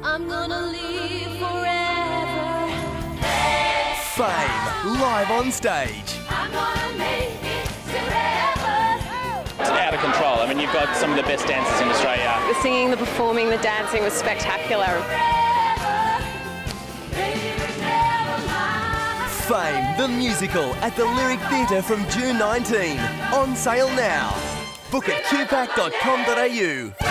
I'm gonna live forever. Fame, live on stage. I'm gonna make it forever. It's out of control. I mean, you've got some of the best dancers in Australia. The singing, the performing, the dancing was spectacular. Fame, the musical, at the Lyric Theatre from June 19. On sale now. Book at QPAC.com.au.